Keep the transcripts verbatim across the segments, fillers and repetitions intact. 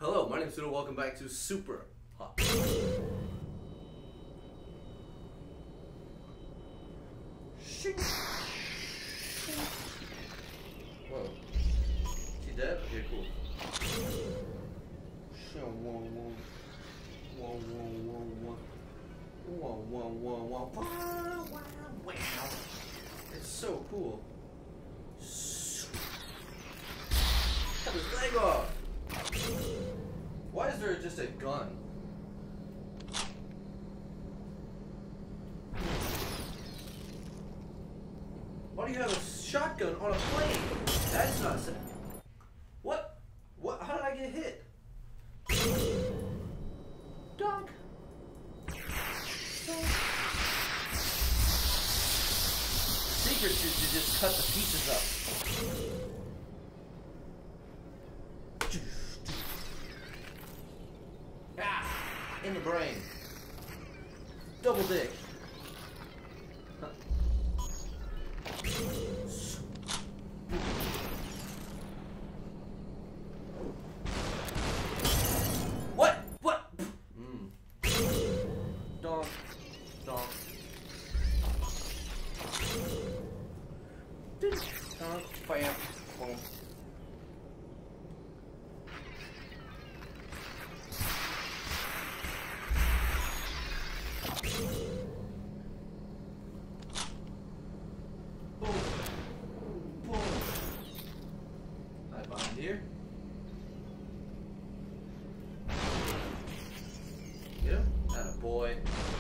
Hello, my name is Sudo. Welcome back to Super Hot. Whoa. She dead? Okay, cool. Whoa, whoa, whoa. Whoa, whoa, whoa, whoa. Whoa, whoa, whoa, whoa. Wow, wow, wow. It's so cool. Cut his leg off. Why is there just a gun? Why do you have a shotgun on a plane? That's not safe. What? What? How did I get hit? Dunk. Secret is to just cut the pieces up. Ah, in the brain. Double dick. Huh. What? What? Mm. Donk. Donk. Donk. Bam. Boom. Here. Get him? Atta boy.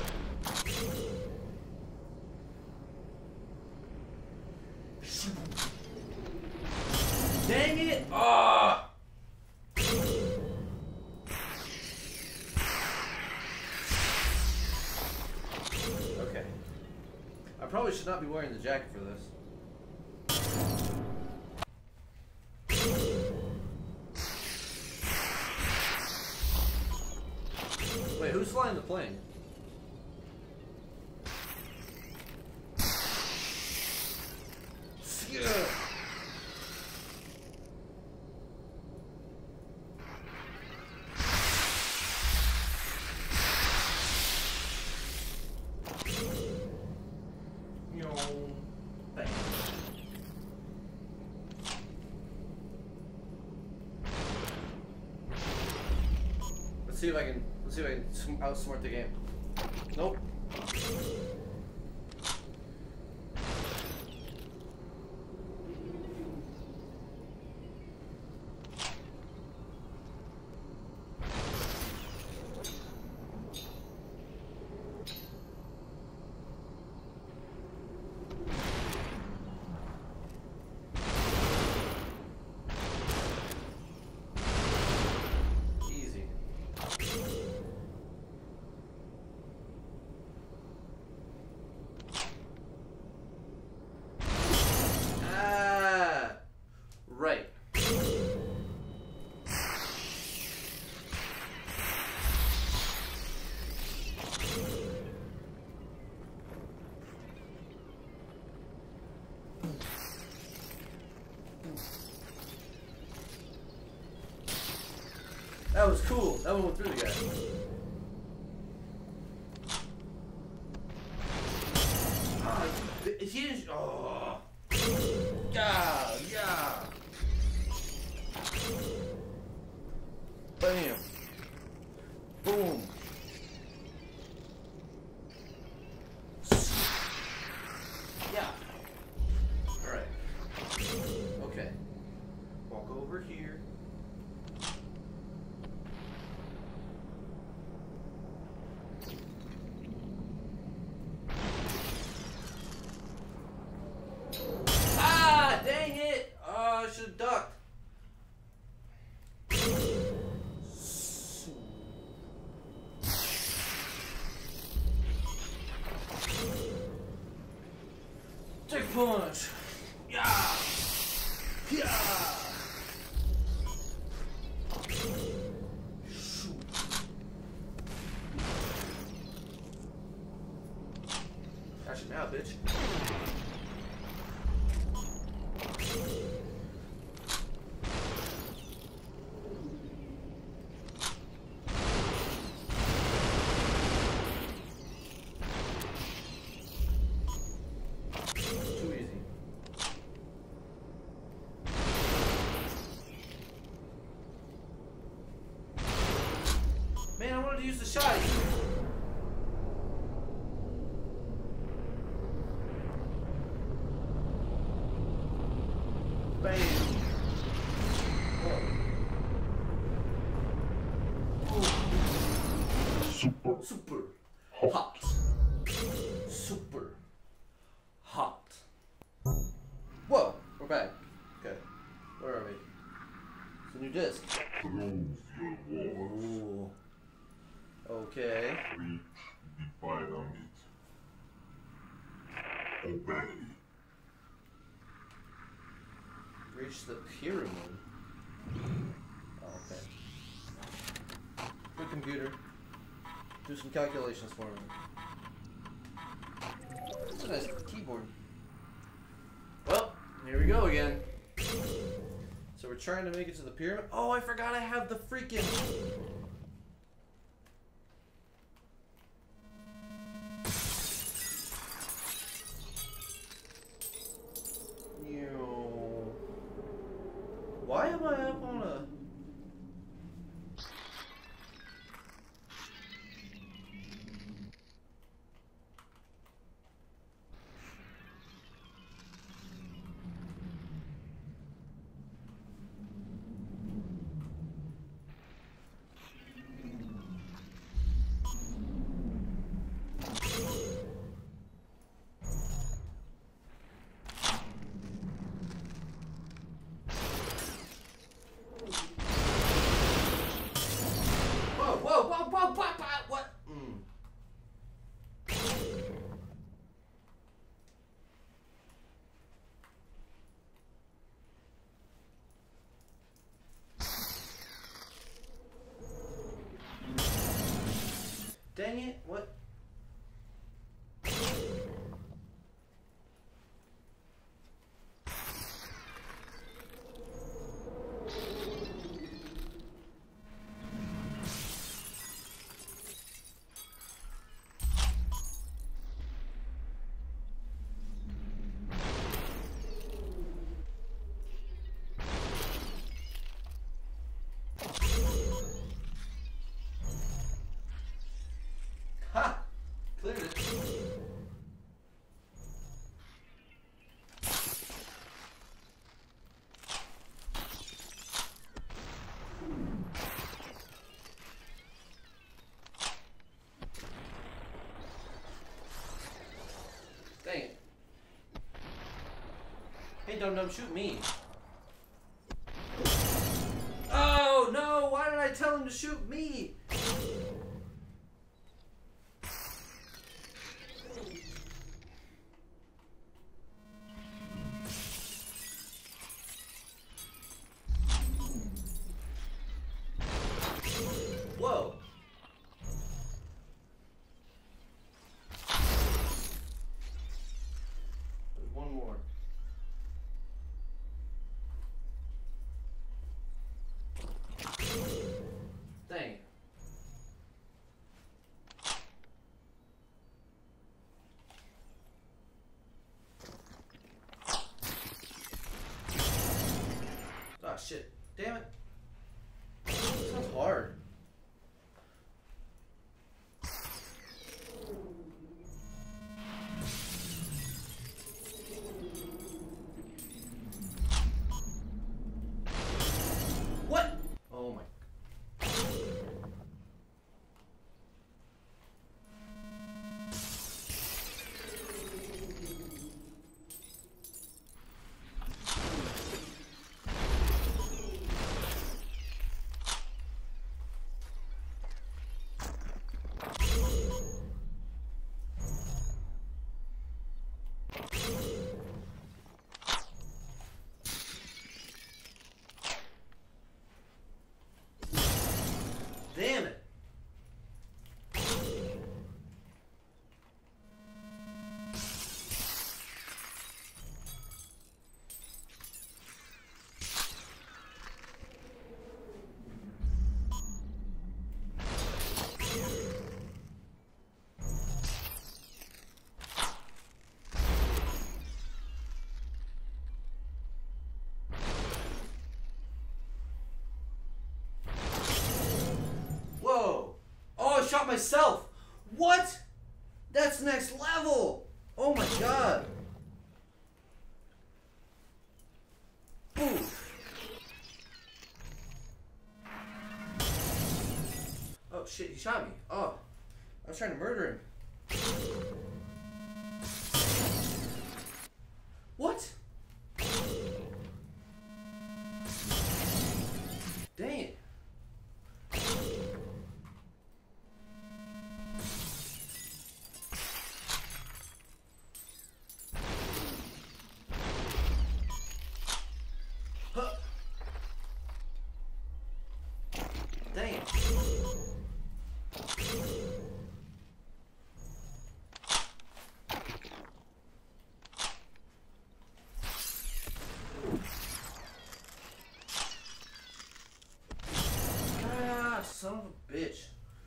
Dang it! Ah! Okay. I probably should not be wearing the jacket for this. Wait, who's flying the plane? Yeah. Bang. Let's see if I can. Let's see if I can outsmart the game. Nope. Right. That was cool. That one went through the guy. Ah, he didn't. Oh. Yeah, yeah. Bam. Boom. Yeah. Alright. Okay. Walk over here. Ah, dang it! Oh, I should have ducked. Take punch. Yeah. Yeah. Catch it now, bitch. to use the shotty. Bam. Super Super hot. hot. Super hot. Whoa, we're back. Okay, where are we? It's a new disc. Prove your worth. Ooh. Okay. Reach the pyramid. Obey. Reach the pyramid. Oh, okay. Good computer. Do some calculations for me. That's a nice keyboard. Well, here we go again. So we're trying to make it to the pyramid. Oh, I forgot I have the freaking... Yo. Why am I up on a... Whoa, whoa, whoa, whoa, whoa, whoa, what? Mm. Dang it, what? Ha! Cleared it. Dang it. Hey, Dum Dum, shoot me. Oh, no! Why did I tell him to shoot me? Whoa. There's one more. Dang. Ah, shit. Damn it. This sounds hard. What? Oh my. myself. What? That's next level. Oh my god. Ooh. Oh shit, he shot me. Oh. I was trying to murder him. What? Dang it. Huh. Dang it. Ah, son of a bitch.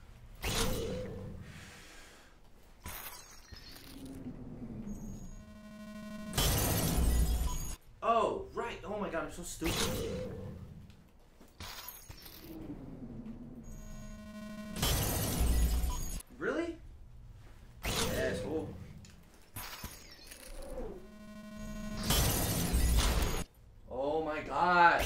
Oh, right. Oh my god, I'm so stupid. Really? Asshole. Oh my god.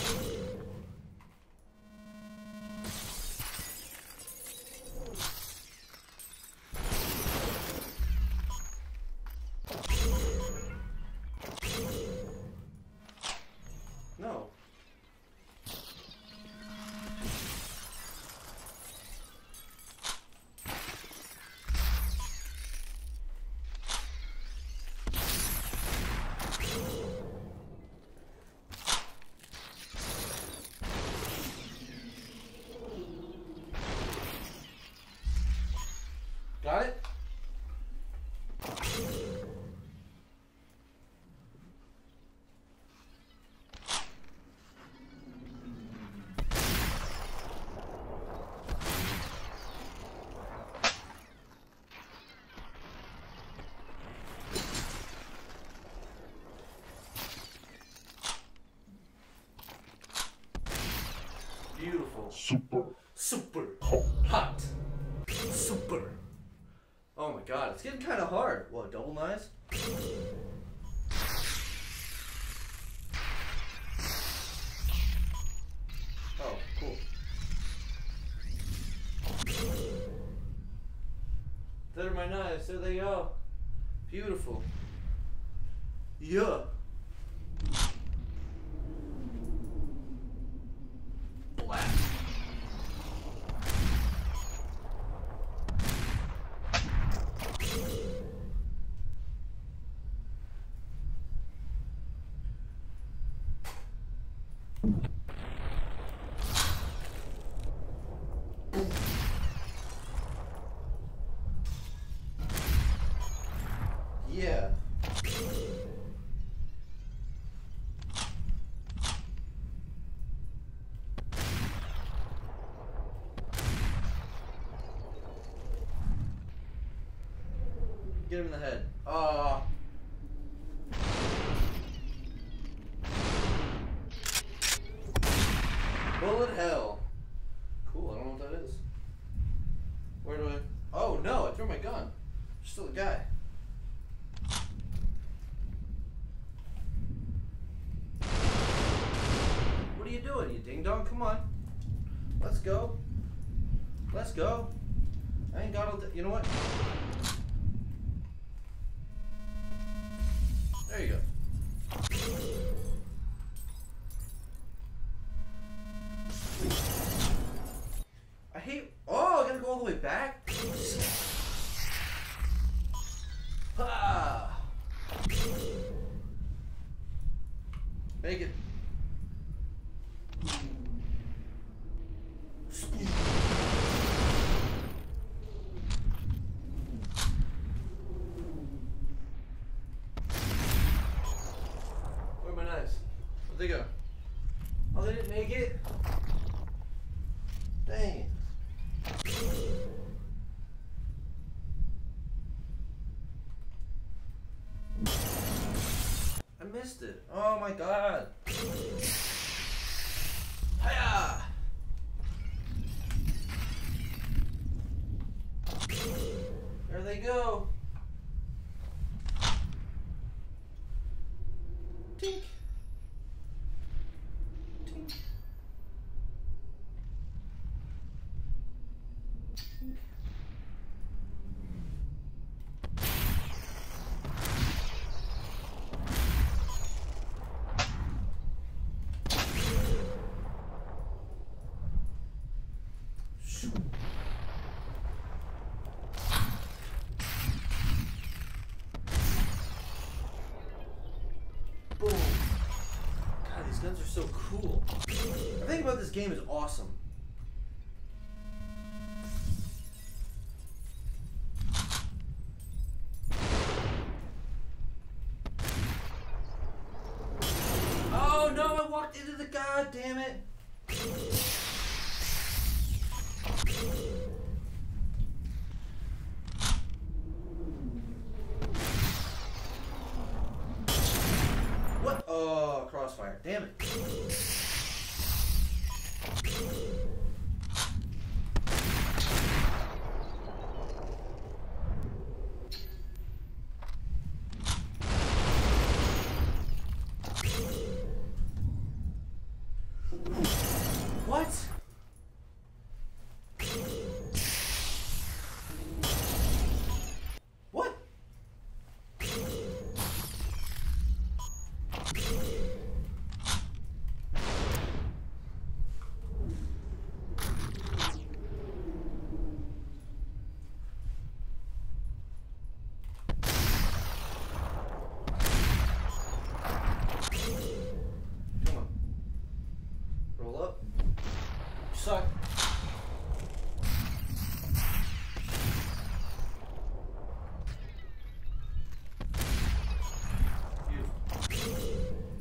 No. Got it? Beautiful. Super Super hot. hot. Super. Oh my god, it's getting kind of hard. What, double knives? Oh, cool. There are my knives. There they go. Beautiful. Yeah. Black. Yeah. Get him in the head. Ah. Bullet hell. Cool, I don't know what that is. Where do I... Oh, no, I threw my gun. There's still a guy. What are you doing, you ding-dong? Come on. Let's go. Let's go. I ain't got all the... You know what? There you go. I hate... Oh, I gotta go all the way back? Ah. Make it. Where are my knives? Where'd they go? Oh, they didn't make it? Dang it. I missed it. Oh my god. Hiya! they go. Tink. Tink. Tink. Boom. God, these guns are so cool. Everything about this game is awesome. Oh no, I walked into the god damn it. What? Oh, crossfire. Damn it. What? What? Come on. Roll up. You suck. Beautiful.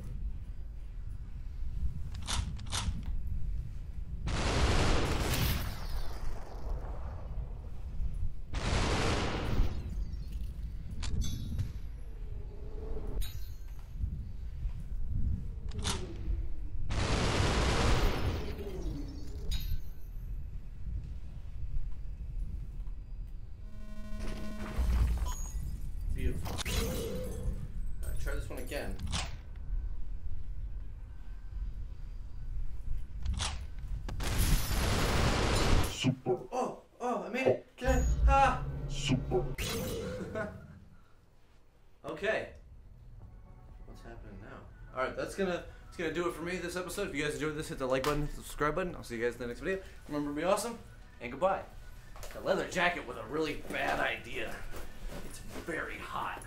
Beautiful. Alright, try this one again. Super, Oh, oh, I made it. Can I? Ah. super. Okay. What's happening now? Alright, that's gonna that's gonna do it for me this episode. If you guys enjoyed this, hit the like button, hit the subscribe button. I'll see you guys in the next video. Remember to be awesome, and goodbye. The leather jacket was a really bad idea. It's very hot.